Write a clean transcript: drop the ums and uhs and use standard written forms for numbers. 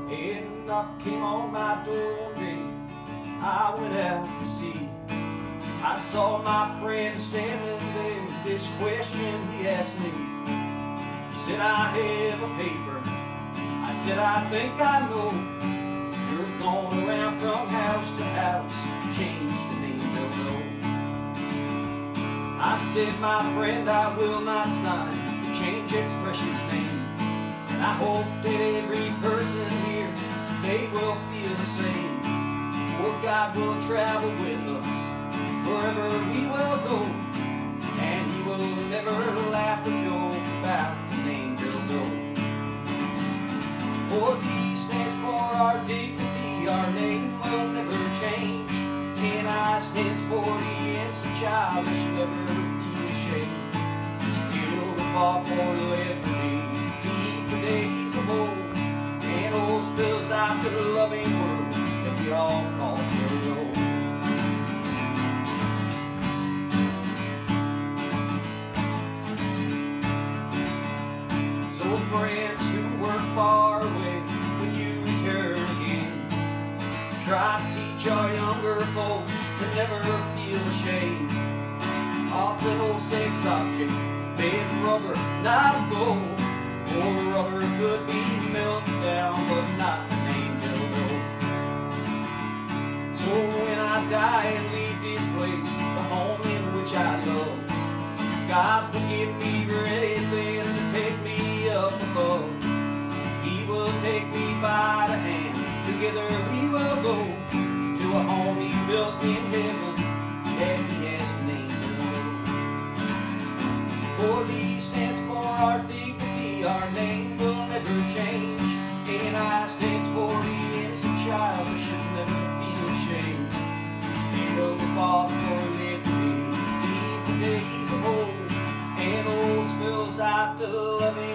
And knock came on my door one day. I went out to see. I saw my friend standing there. This question he asked me. He said, I have a paper. I said, I think I know. You're going around from house to house, change the name Dildo. I said, my friend, I will not sign to change its precious name. And I hope that every person here, they will feel the same. For God will travel with us wherever we will go, and He will never laugh or joke about the name Dildo. For D stands for our dignity, our name will never change. And I stands for the innocent child that should never feel ashamed. Dildo fought for liberty, D for days of old, and O spills out the loving word that we all call Dildo. So friends who work far away, when you return again, try to teach our younger folks to never feel ashamed. Often old sex object, made rubber, not gold. Or rubber could be melted down, but not the name Dildo. So when I die and leave this place, the home in which I love, God will give me ready then to take me up above. He will take me by the hand, together we will go to a home He built in heaven, and He has named Dildo. For D stands for our dignity, our name will never change. And I stands for the innocent child who should never feel ashamed. Dildo fought for liberty, D for days of old, and O spills out the loving